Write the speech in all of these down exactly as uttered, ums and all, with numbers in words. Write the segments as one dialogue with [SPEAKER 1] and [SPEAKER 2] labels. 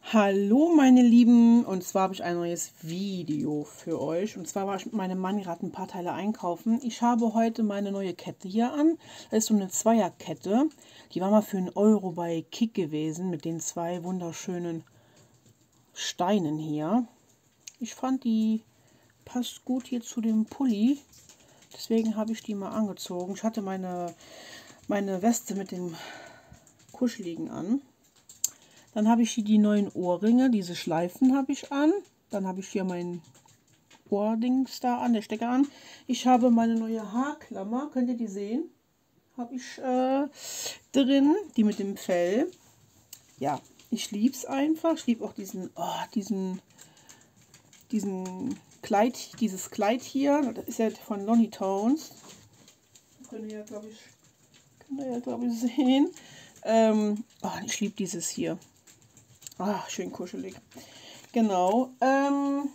[SPEAKER 1] Hallo meine Lieben, und zwar habe ich ein neues Video für euch. Und zwar war ich mit meinem Mann gerade ein paar Teile einkaufen. Ich habe heute meine neue Kette hier an. Das ist so eine Zweierkette. Die war mal für einen Euro bei Kick gewesen mit den zwei wunderschönen Steinen hier. Ich fand, die passt gut hier zu dem Pulli. Deswegen habe ich die mal angezogen. Ich hatte meine, meine Weste mit dem Kuscheligen an. Dann habe ich hier die neuen Ohrringe, diese Schleifen habe ich an. Dann habe ich hier mein Ohrdings da an, der Stecker an. Ich habe meine neue Haarklammer, könnt ihr die sehen? Habe ich äh, drin, die mit dem Fell. Ja, ich liebe es einfach. Ich liebe auch diesen, oh, diesen, diesen Kleid, dieses Kleid hier. Das ist ja von Lonely Tones. Könnt ihr ja, glaube ich, könnt ihr ja, glaube ich, sehen. Ähm, oh, ich liebe dieses hier. Ah, schön kuschelig. Genau. Ähm,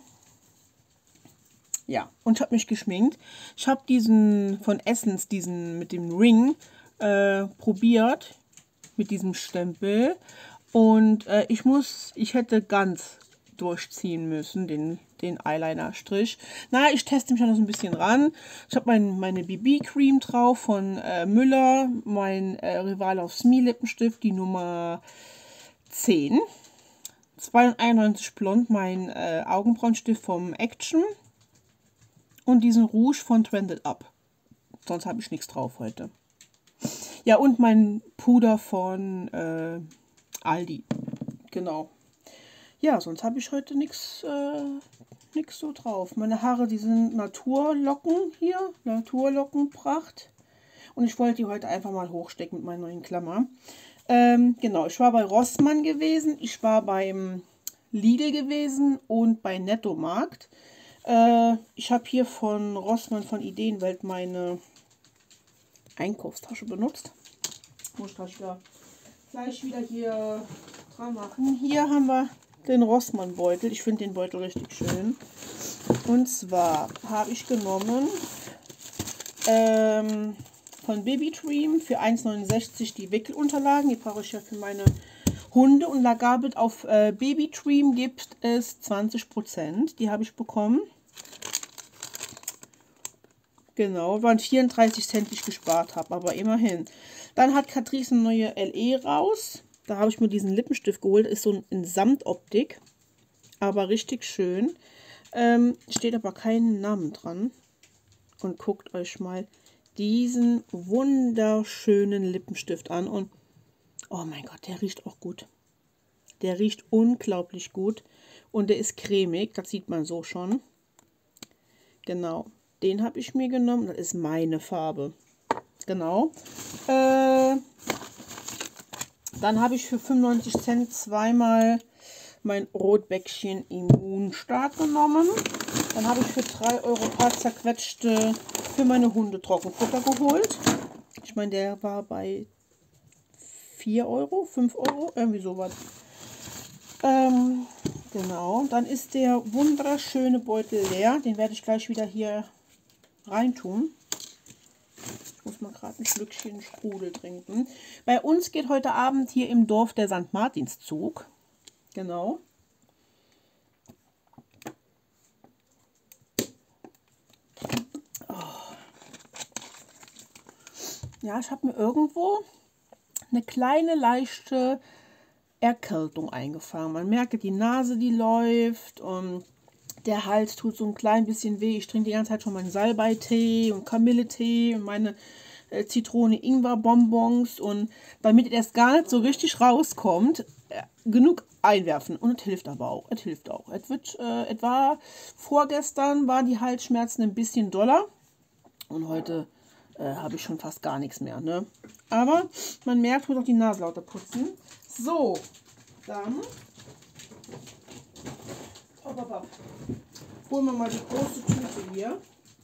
[SPEAKER 1] ja, und ich habe mich geschminkt. Ich habe diesen von Essence, diesen mit dem Ring, äh, probiert. Mit diesem Stempel. Und äh, ich muss, ich hätte ganz durchziehen müssen, den, den Eyeliner-Strich. Na, ich teste mich ja noch so ein bisschen ran. Ich habe mein, meine B B-Cream drauf von äh, Müller. Mein äh, Rival aufs Me Lippenstift, die Nummer zehn. zweiundeinundneunzig Blond, mein äh, Augenbrauenstift vom Action und diesen Rouge von Trended Up. Sonst habe ich nichts drauf heute. Ja, und mein Puder von äh, Aldi. Genau. Ja, sonst habe ich heute nichts äh, nix so drauf. Meine Haare, die sind Naturlocken hier. Naturlockenpracht. Und ich wollte die heute einfach mal hochstecken mit meiner neuen Klammer. Ähm, genau, ich war bei Rossmann gewesen, ich war beim Lidl gewesen und bei Nettomarkt. Äh, ich habe hier von Rossmann von Ideenwelt meine Einkaufstasche benutzt. Muss ich gleich wieder, gleich wieder hier dran machen. Hier haben wir den Rossmann Beutel. Ich finde den Beutel richtig schön. Und zwar habe ich genommen ähm, von Baby Dream für eins neunundsechzig die Wickelunterlagen. Die brauche ich ja für meine Hunde. Und Lagabelt auf äh, Baby Dream gibt es zwanzig Prozent. Die habe ich bekommen. Genau, waren vierunddreißig Cent, die ich gespart habe, aber immerhin. Dann hat Catrice eine neue L E raus. Da habe ich mir diesen Lippenstift geholt. Ist so in Samtoptik, aber richtig schön. Ähm, steht aber keinen Namen dran. Und guckt euch mal diesen wunderschönen Lippenstift an. Und oh mein Gott, der riecht auch gut. Der riecht unglaublich gut. Und der ist cremig, das sieht man so schon. Genau, den habe ich mir genommen. Das ist meine Farbe. Genau. Äh, dann habe ich für fünfundneunzig Cent zweimal mein Rotbäckchen Immunstark genommen. Dann habe ich für drei Euro paar zerquetschte für meine Hunde Trockenfutter geholt. Ich meine, der war bei vier Euro, fünf Euro, irgendwie sowas. Ähm, genau, dann ist der wunderschöne Beutel leer. Den werde ich gleich wieder hier reintun. Ich muss mal gerade ein Schlückchen Sprudel trinken. Bei uns geht heute Abend hier im Dorf der Sankt Martinszug. Genau. Ja, ich habe mir irgendwo eine kleine leichte Erkältung eingefangen. Man merkt, die Nase, die läuft und der Hals tut so ein klein bisschen weh. Ich trinke die ganze Zeit schon meinen Salbeitee und Kamilletee und meine äh, Zitrone-Ingwer-Bonbons. Und damit es gar nicht so richtig rauskommt, äh, genug einwerfen. Und es hilft aber auch. Es hilft auch. Es wird, äh, etwa vorgestern waren die Halsschmerzen ein bisschen doller. Und heute äh, habe ich schon fast gar nichts mehr. Ne? Aber man merkt, muss auch die Nase lauter putzen. So, dann hopp, hopp, hopp. Holen wir mal die große Tüte hier.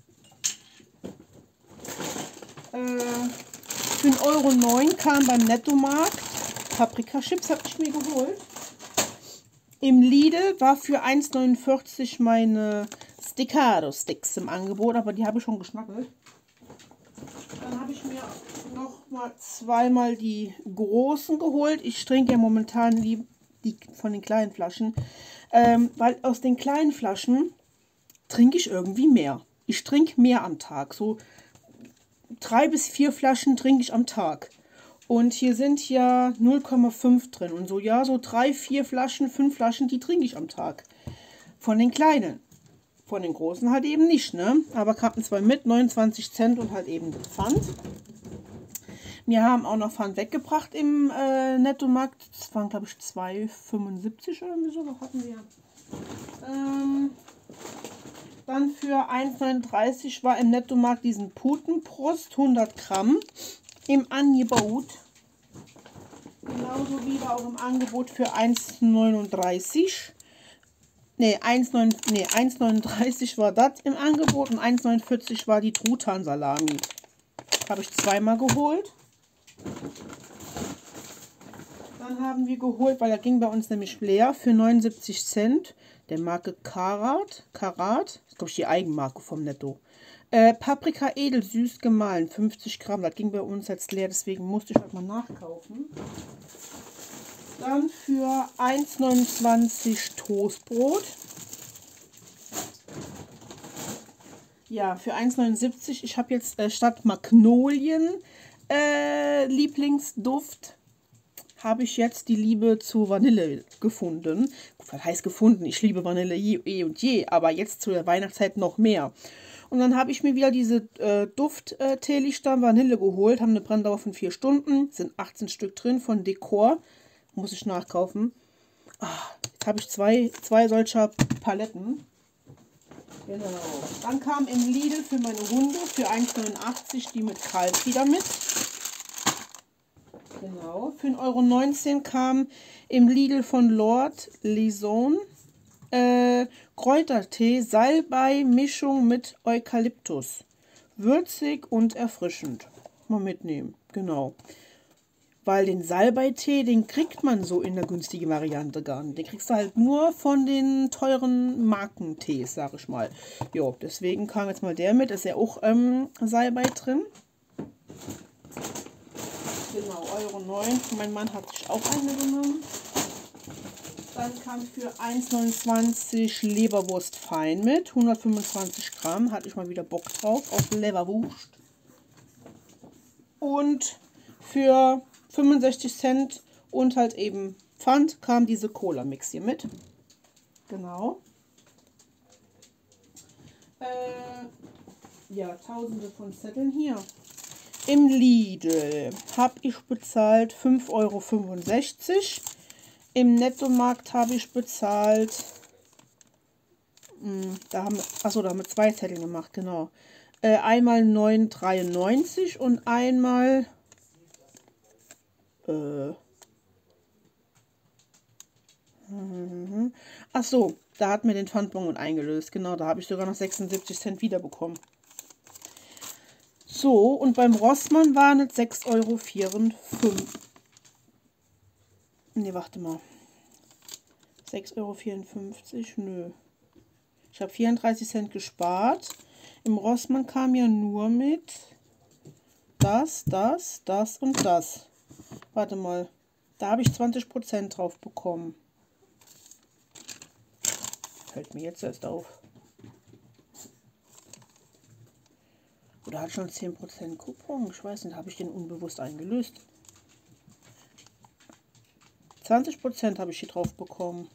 [SPEAKER 1] Äh, für einen Euro neun kam beim Nettomarkt. Paprika-Chips habe ich mir geholt. Im Lidl war für eins neunundvierzig meine Staccato-Sticks im Angebot, aber die habe ich schon geschnackelt. Dann habe ich mir noch mal zweimal die großen geholt. Ich trinke ja momentan die, die von den kleinen Flaschen. Ähm, weil aus den kleinen Flaschen trinke ich irgendwie mehr. Ich trinke mehr am Tag. So drei bis vier Flaschen trinke ich am Tag. Und hier sind ja null Komma fünf drin. Und so, ja, so drei, vier Flaschen, fünf Flaschen, die trinke ich am Tag. Von den kleinen. Von den großen halt eben nicht, ne? Aber kamen zwei mit, neunundzwanzig Cent und halt eben den Pfand. Wir haben auch noch Pfand weggebracht im äh, Nettomarkt. Das waren, glaube ich, zwei fünfundsiebzig oder so. Was hatten wir? Ähm, dann für eins neununddreißig war im Nettomarkt diesen Putenbrust, hundert Gramm, im Angebot. Genauso wie auch im Angebot für eins neununddreißig. Ne, eins neununddreißig war das im Angebot und eins neunundvierzig war die Truthahn-Salami. Habe ich zweimal geholt. Dann haben wir geholt, weil da ging bei uns nämlich leer, für neunundsiebzig Cent, der Marke Karat. Karat, das ist glaube ich die Eigenmarke vom Netto. Äh, Paprika edelsüß gemahlen, fünfzig Gramm, das ging bei uns jetzt leer, deswegen musste ich halt mal nachkaufen. Dann für eins neunundzwanzig Toastbrot. Ja, für eins neunundsiebzig. Ich habe jetzt äh, statt Magnolien äh, Lieblingsduft, habe ich jetzt die Liebe zu Vanille gefunden. Was heißt gefunden? Ich liebe Vanille je, eh und je, aber jetzt zu der Weihnachtszeit noch mehr. Und dann habe ich mir wieder diese äh, Duft-Teelichter Vanille geholt, haben eine Brenndauer von vier Stunden, sind achtzehn Stück drin von Dekor. Muss ich nachkaufen. Ah, jetzt habe ich zwei, zwei solcher Paletten. Genau. Dann kam im Lidl für meine Hunde für eins neunundachtzig die mit Kaltfieder mit. Genau. Für ein Euro neunzehn kam im Lidl von Lord Lison äh, Kräutertee, Salbei, Mischung mit Eukalyptus. Würzig und erfrischend. Mal mitnehmen. Genau. Weil den Salbeitee, den kriegt man so in der günstigen Variante gar nicht. Den kriegst du halt nur von den teuren Markentees, sag ich mal. Jo, deswegen kam jetzt mal der mit. Ist ja auch ähm, Salbei drin. Genau, Euro neun. Mein Mann hat sich auch eine genommen. Dann kam für eins neunundzwanzig Leberwurst fein mit. hundertfünfundzwanzig Gramm. Hatte ich mal wieder Bock drauf auf Leberwurst. Und für fünfundsechzig Cent und halt eben Pfand kam diese Cola-Mix hier mit. Genau. Äh, ja, tausende von Zetteln hier. Im Lidl habe ich bezahlt fünf Euro fünfundsechzig. Im Nettomarkt habe ich bezahlt, mh, da haben, achso, da haben wir zwei Zettel gemacht, genau. Äh, einmal neun Euro dreiundneunzig und einmal Äh. Mhm. Ach so, da hat mir den Pfandbon eingelöst. Genau, da habe ich sogar noch sechsundsiebzig Cent wiederbekommen. So, und beim Rossmann waren es sechs Euro vierundfünfzig. Ne, warte mal. sechs Euro vierundfünfzig? Nö. Ich habe vierunddreißig Cent gespart. Im Rossmann kam ja nur mit das, das, das und das. Warte mal, da habe ich zwanzig Prozent drauf bekommen. Fällt mir jetzt erst auf. Oder hat schon zehn Prozent Coupon? Ich weiß nicht, habe ich den unbewusst eingelöst? zwanzig Prozent habe ich hier drauf bekommen.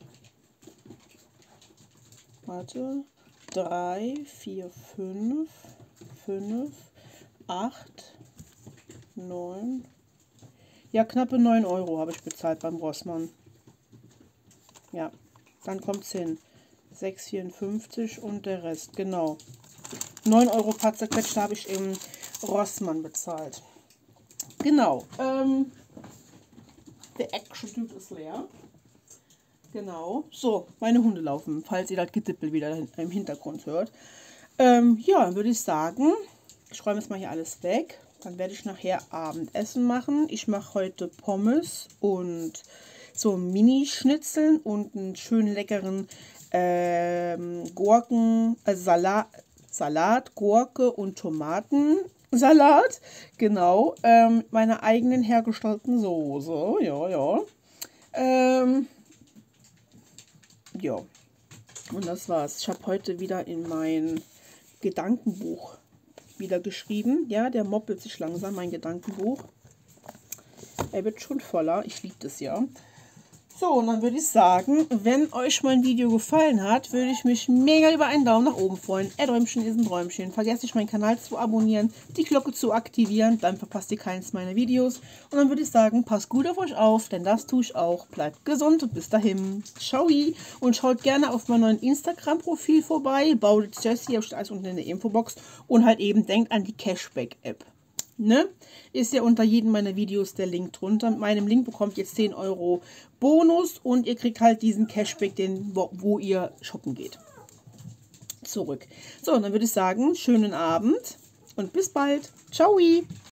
[SPEAKER 1] Warte. drei, vier, fünf, fünf, acht, neun. Ja, knappe neun Euro habe ich bezahlt beim Rossmann. Ja, dann kommt es hin. sechs Euro vierundfünfzig und der Rest, genau. neun Euro paar zerquetscht habe ich im Rossmann bezahlt. Genau. Ähm, der Action-Typ ist leer. Genau. So, meine Hunde laufen, falls ihr das Gedippel wieder im Hintergrund hört. Ähm, ja, dann würde ich sagen, ich räume jetzt mal hier alles weg. Dann werde ich nachher Abendessen machen. Ich mache heute Pommes und so Mini-Schnitzeln und einen schönen leckeren ähm, Gurken, äh, Salat, Salat, Gurke und Tomatensalat. Genau, ähm, mit meiner eigenen hergestellten Soße. Ja, ja. Ähm, Ja, und das war's. Ich habe heute wieder in mein Gedankenbuch wieder geschrieben. Ja, der moppelt sich langsam, mein Gedankenbuch. Er wird schon voller. Ich liebe das ja. So, und dann würde ich sagen, wenn euch mein Video gefallen hat, würde ich mich mega über einen Daumen nach oben freuen. Ein Däumchen ist ein Träumchen. Vergesst nicht, meinen Kanal zu abonnieren, die Glocke zu aktivieren, dann verpasst ihr keines meiner Videos. Und dann würde ich sagen, passt gut auf euch auf, denn das tue ich auch. Bleibt gesund und bis dahin. Ciao! Und schaut gerne auf meinem neuen Instagram-Profil vorbei. Baut Jessie, habe ich alles unten in der Infobox. Und halt eben denkt an die Cashback-App. Ne? Ist ja unter jedem meiner Videos der Link drunter. Mit meinem Link bekommt ihr zehn Euro Bonus und ihr kriegt halt diesen Cashback, den, wo, wo ihr shoppen geht. Zurück. So, dann würde ich sagen, schönen Abend und bis bald. Ciao!